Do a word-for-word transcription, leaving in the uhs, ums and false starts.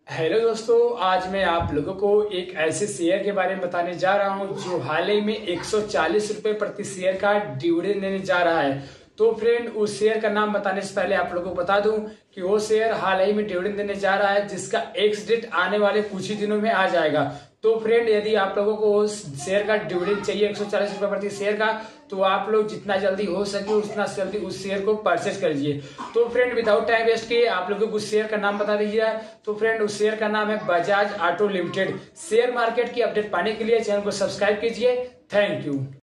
Hello दोस्तों, आज मैं आप लोगों को एक ऐसे शेयर के बारे में बताने जा रहा हूं जो हाल ही में एक सौ चालीस रुपए प्रति शेयर का डिविडेंड देने जा रहा है। तो फ्रेंड, उस शेयर का नाम बताने से पहले आप लोगों को बता दूं कि वो शेयर हाल ही में डिविडेंड देने जा रहा है जिसका एक्स डेट आने वाले कुछ ही दिनों में आ जाएगा। तो फ्रेंड, यदि आप लोगों को उस शेयर का डिविडेंड चाहिए एक सौ चालीस रुपए प्रति शेयर का, तो आप लोग जितना जल्दी हो सके उतना जल्दी उस शेयर को परचेज कर लीजिए। तो फ्रेंड, विदाउट टाइम वेस्ट किए आप लोगों को उस शेयर का नाम बता दीजिए। तो फ्रेंड, उस शेयर का नाम है Bajaj auto limited. Share market की अपडेट पाने के लिए चैनल को सब्सक्राइब कीजिए। Thank you.